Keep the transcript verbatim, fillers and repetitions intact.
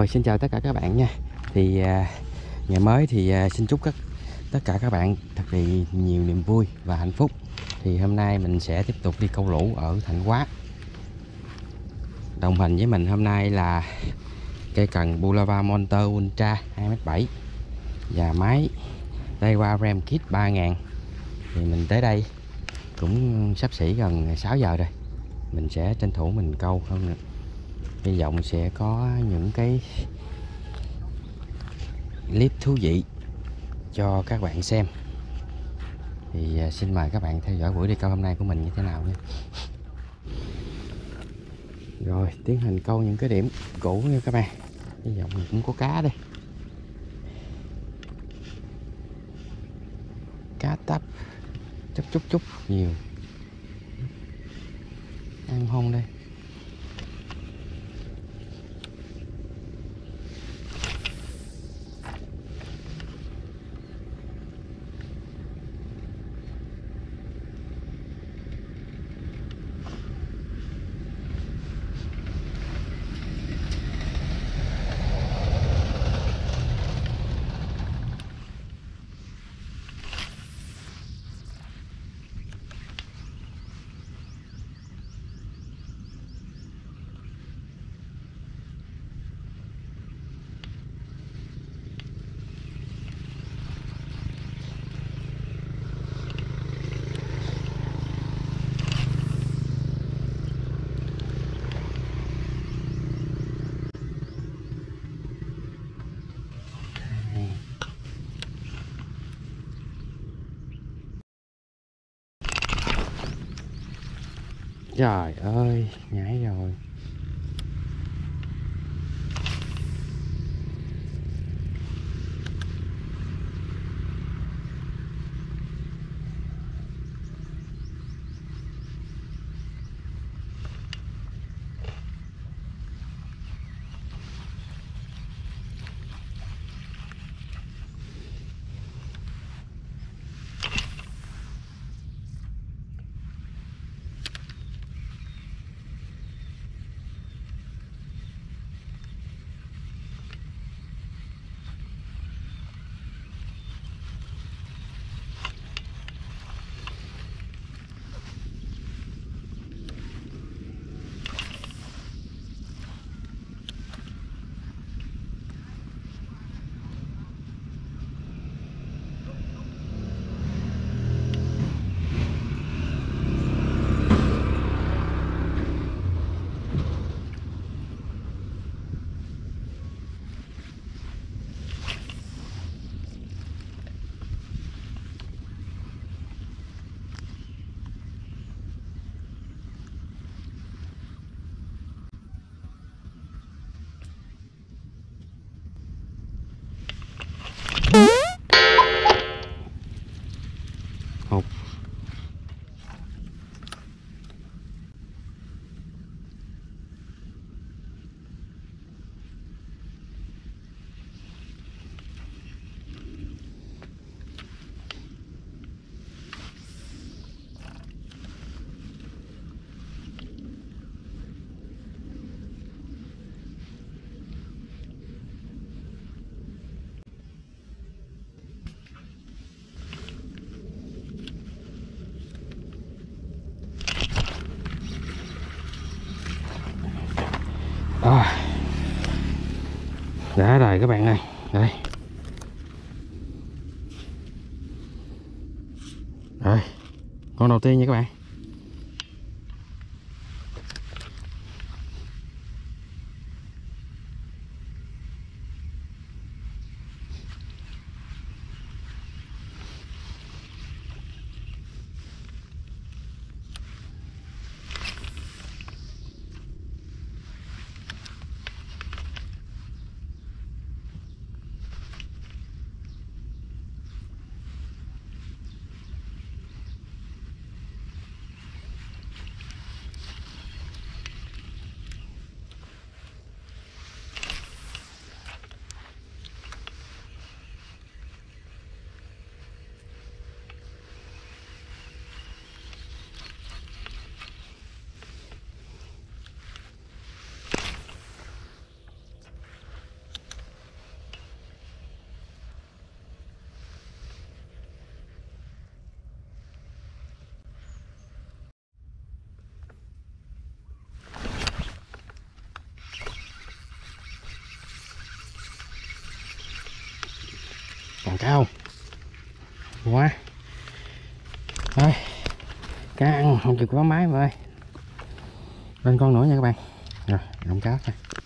Rồi xin chào tất cả các bạn nha. Thì à, ngày mới thì à, xin chúc các tất cả các bạn thật là nhiều niềm vui và hạnh phúc. Thì hôm nay mình sẽ tiếp tục đi câu lũ ở Thạnh Hóa. Đồng hành với mình hôm nay là cây cần Bulova Monster Ultra hai mét bảy và máy Daiwa Ram Kit ba ngàn. Thì mình tới đây cũng sắp xỉ gần sáu giờ rồi. Mình sẽ tranh thủ mình câu không nữa. Hy vọng sẽ có những cái clip thú vị cho các bạn xem. Thì xin mời các bạn theo dõi buổi đi câu hôm nay của mình như thế nào nha. Rồi tiến hành câu những cái điểm cũ nha các bạn. Hy vọng cũng có cá đây. Cá tấp chút chút chút nhiều. Ăn không đây. Trời ơi, nhảy rồi. Hụt. Rồi. Đã rồi các bạn ơi. Đây. Rồi. Con đầu tiên nha các bạn. Còn cá không? Quá. Thôi, cá ăn không chịu có máy mà ơi. Lên con nữa nha các bạn. Rồi, đóng cá nha.